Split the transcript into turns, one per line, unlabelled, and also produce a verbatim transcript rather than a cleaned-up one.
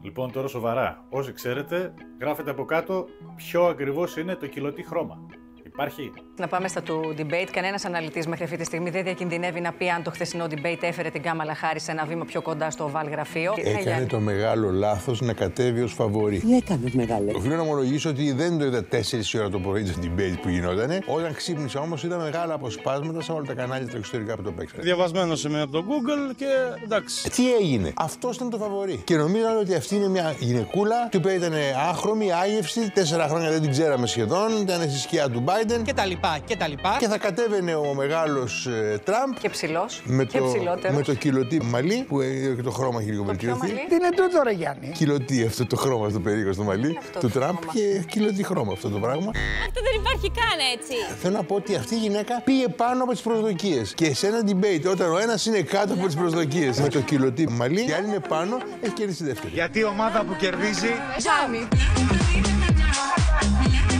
Λοιπόν, τώρα σοβαρά. Όσοι ξέρετε, γράφετε από κάτω ποιο ακριβώς είναι το κιλωτή χρώμα. Υπάρχει.
Να πάμε στα του debate. Κανένας αναλυτής μέχρι αυτή τη στιγμή δεν διακινδυνεύει να πει αν το χθεσινό debate έφερε την Κάμαλα Χάρις σε ένα βήμα πιο κοντά στο Οβάλ γραφείο.
Έκανε το μεγάλο λάθος να κατέβει ως φαβορί.
Τι έκανε μεγάλο.
Οφείλω να ομολογήσω ότι δεν το είδα τέσσερις ώρα το πρωί στο debate που γινότανε. Όταν ξύπνησα όμως είδα μεγάλα αποσπάσματα σε όλα τα κανάλια τα εξωτερικά που το παίξανε.
Διαβασμένος είμαι από το Google και εντάξει.
Τι έγινε. Αυτός ήταν το φαβορί. Και νομίζανε ότι αυτή είναι μια γυναικούλα, η οποία ήταν άχρωμη, άγευστη, τέσσερα χρόνια δεν την ξέραμε σχεδόν, ήταν στη σκιά του Biden.
Και τα λοιπά, και τα λοιπά.
Και θα κατέβαινε ο μεγάλος ε, Τραμπ.
Και ψηλός.
Με
και
το,
ψηλότερος.
με το κιλωτή μαλλί, που ε, το χρώμα έχει λίγο βελτιωθεί.
Τι είναι τούτο, ρε Γιάννη.
Κιλωτή αυτό το χρώμα, αυτό περίεργο στο μαλλί του Τραμπ. Και κιλωτή χρώμα αυτό το πράγμα.
Αυτό δεν υπάρχει καν έτσι.
Θέλω να πω ότι αυτή η γυναίκα πήγε πάνω από τις προσδοκίες. Και σε ένα debate, όταν ο ένας είναι κάτω από τις προσδοκίες με το κιλωτή μαλλί, και η άλλη είναι πάνω, έχει κερδίσει δεύτερη.
Γιατί η ομάδα που κερδίζει.
Ζάμι.